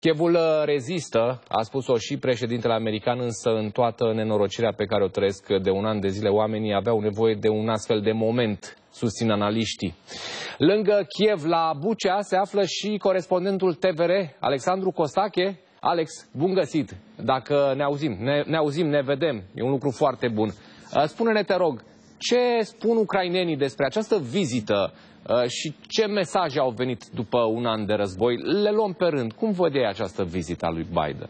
Kievul rezistă, a spus-o și președintele american, însă în toată nenorocirea pe care o trăiesc de un an de zile, oamenii aveau nevoie de un astfel de moment, susțin analiștii. Lângă Kiev, la Bucea, se află și corespondentul TVR, Alexandru Costache. Alex, bun găsit! Dacă ne auzim, ne vedem, e un lucru foarte bun. Spune-ne, te rog, ce spun ucrainenii despre această vizită și ce mesaje au venit după un an de război? Le luăm pe rând. Cum văd ei această vizită a lui Biden?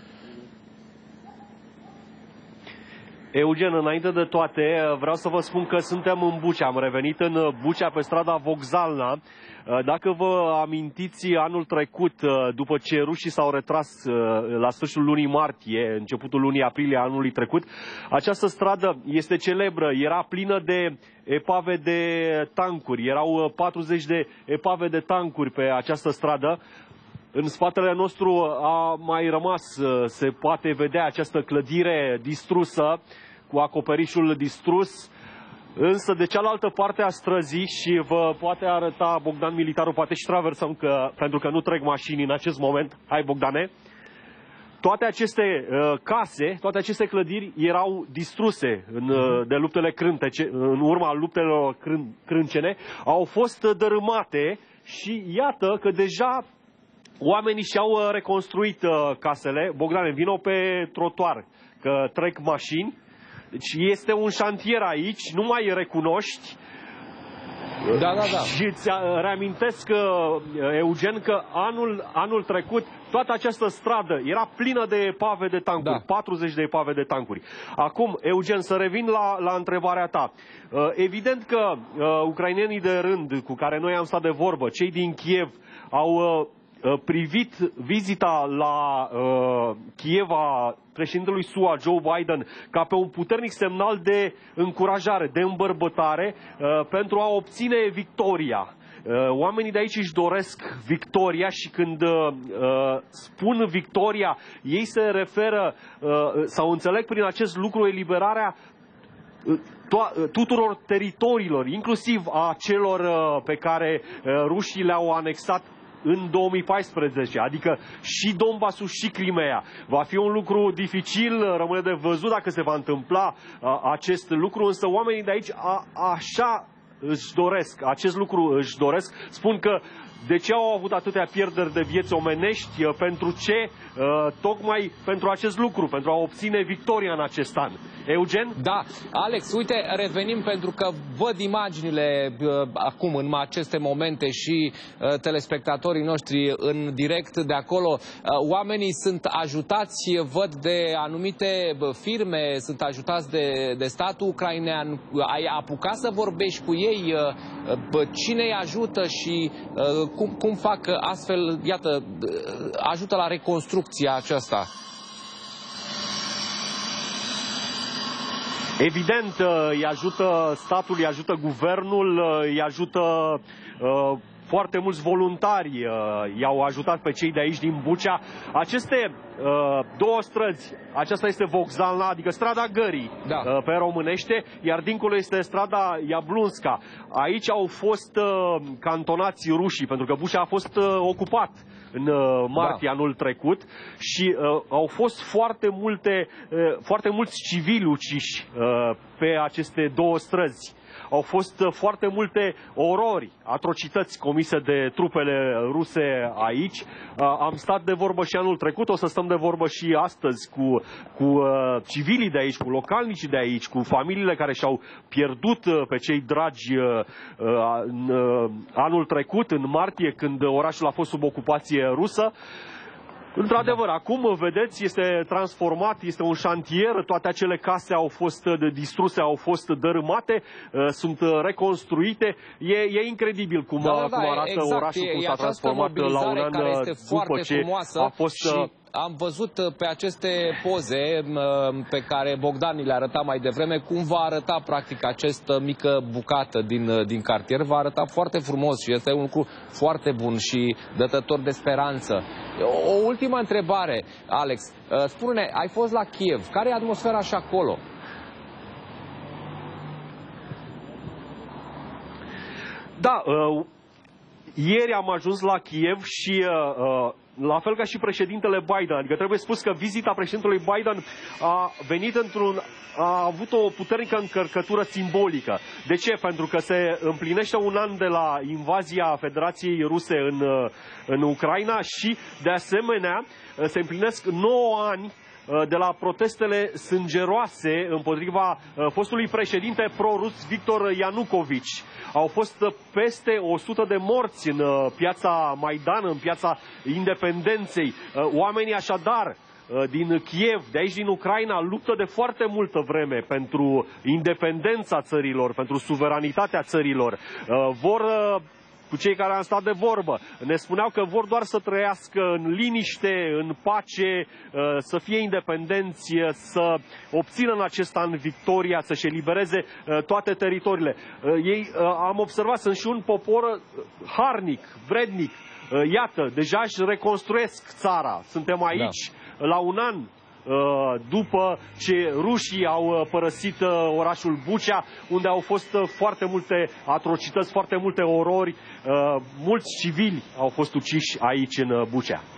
Eugen, înainte de toate, vreau să vă spun că suntem în Bucea. Am revenit în Bucea pe strada Vokzalna. Dacă vă amintiți, anul trecut, după ce rușii s-au retras la sfârșitul lunii martie, începutul lunii aprilie anului trecut, această stradă este celebră, era plină de epave de tancuri, erau 40 de epave de tancuri pe această stradă. În spatele nostru a mai rămas, se poate vedea această clădire distrusă, cu acoperișul distrus. Însă de cealaltă parte a străzii, și vă poate arăta Bogdan Militaru, poate și traversăm, pentru că nu trec mașini în acest moment. Hai, Bogdane! Toate aceste case, toate aceste clădiri erau distruse de luptele crântece, în urma luptelor crâncene, au fost dărâmate și iată că deja oamenii și-au reconstruit casele. Bogdane, vino pe trotuar, că trec mașini. Deci este un șantier aici, nu mai recunoști. Da. Și îți reamintesc, Eugen, că anul trecut toată această stradă era plină de epave de tancuri, 40 de epave de tancuri. Acum, Eugen, să revin la întrebarea ta. Evident că ucrainenii de rând cu care noi am stat de vorbă, cei din Kiev, au privit vizita la Kiev a președintelui SUA, Joe Biden, ca pe un puternic semnal de încurajare, de îmbărbătare pentru a obține victoria. Oamenii de aici își doresc victoria și când spun victoria, ei se referă sau înțeleg prin acest lucru eliberarea tuturor teritoriilor, inclusiv a celor pe care rușii le-au anexat în 2014, adică și Donbassul și Crimea. Va fi un lucru dificil, rămâne de văzut dacă se va întâmpla acest lucru, însă oamenii de aici așa își doresc, acest lucru își doresc. Spun că de ce au avut atâtea pierderi de vieți omenești, pentru ce? Tocmai pentru acest lucru, pentru a obține victoria în acest an. Eugen? Da, Alex, uite, revenim pentru că văd imaginile acum în aceste momente și telespectatorii noștri în direct de acolo. Oamenii sunt ajutați, văd, de anumite firme, sunt ajutați de statul ucrainean. Ai apucat să vorbești cu ei? Cine îi ajută și cum fac astfel, iată, ajută la reconstrucția aceasta? Evident, îi ajută statul, îi ajută guvernul, îi ajută foarte mulți voluntari, i-au ajutat pe cei de aici din Bucea. Aceste două străzi, aceasta este Vokzalna, adică strada Gării, pe românește, iar dincolo este strada Iablunska. Aici au fost cantonați rușii, pentru că Bucea a fost ocupat în martie anul trecut și au fost foarte mulți civili uciși pe aceste două străzi. Au fost foarte multe orori, atrocități comise de trupele ruse aici. Am stat de vorbă și anul trecut, o să stăm de vorbă și astăzi cu civilii de aici, cu localnicii de aici, cu familiile care și-au pierdut pe cei dragi anul trecut, în martie, când orașul a fost sub ocupație rusă. Într-adevăr, acum, vedeți, este transformat, este un șantier, toate acele case au fost distruse, au fost dărâmate, sunt reconstruite. E incredibil cum arată orașul, cum s-a transformat la un an după ce a fost... Am văzut pe aceste poze pe care Bogdan le arăta mai devreme cum va arăta practic această mică bucată din cartier. Va arăta foarte frumos și este un lucru foarte bun și dătător de speranță. O ultimă întrebare, Alex. Spune-ne, ai fost la Kiev. Care e atmosfera și acolo? Da, ieri am ajuns la Kiev și la fel ca și președintele Biden. Adică trebuie spus că vizita președintelui Biden a avut o puternică încărcătură simbolică. De ce? Pentru că se împlinește un an de la invazia Federației Ruse în Ucraina și, de asemenea, se împlinesc 9 ani de la protestele sângeroase împotriva fostului președinte pro-rus Victor Ianucovici. Au fost peste 100 de morți în piața Maidan, în piața Independenței. Oamenii așadar din Kiev, de aici din Ucraina, luptă de foarte multă vreme pentru independența țărilor, pentru suveranitatea țărilor. Cu cei care am stat de vorbă, ne spuneau că vor doar să trăiască în liniște, în pace, să fie independenți, să obțină în acest an victoria, să-și elibereze toate teritoriile. Ei, am observat, sunt și un popor harnic, vrednic. Iată, deja își reconstruiesc țara. Suntem aici la un an după ce rușii au părăsit orașul Bucea, unde au fost foarte multe atrocități, foarte multe orori, mulți civili au fost uciși aici în Bucea.